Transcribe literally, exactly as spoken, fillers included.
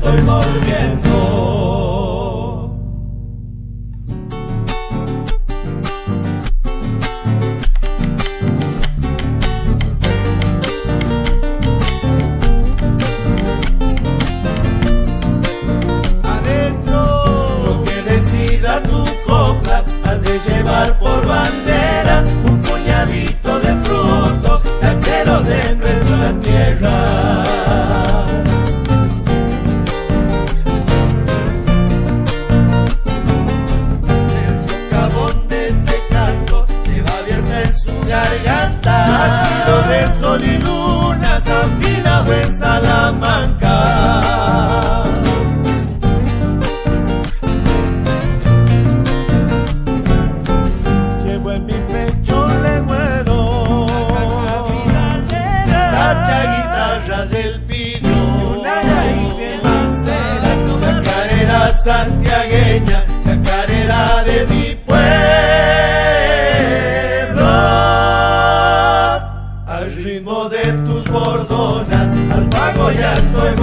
estoy volviendo. Llevar por bandera un puñadito de frutos saqueros de nuestra tierra. El socavón de este canto lleva abierta en su garganta nacido de sol y luna, afinado en Salamanca. Santiagueña, chacarera de mi pueblo, al ritmo de tus bordonas, al pago ya estoy